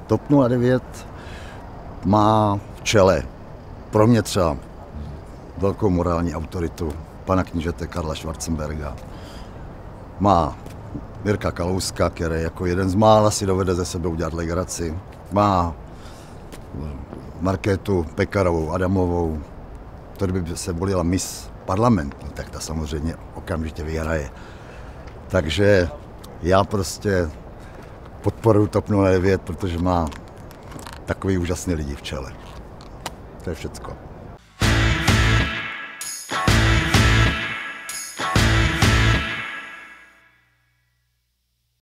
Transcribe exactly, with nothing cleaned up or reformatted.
TOP nula devět má v čele pro mě třeba velkou morální autoritu pana knížete Karla Schwarzenberga. Má Mirka Kalouska, který jako jeden z mála si dovede ze sebe udělat legraci. Má Markétu Pekarovou Adamovou, to kdyby se volila Miss Parlament, no, tak ta samozřejmě okamžitě vyhraje. Takže já prostě podporuji TOP nula devět, protože má takový úžasný lidi v čele. To je všecko.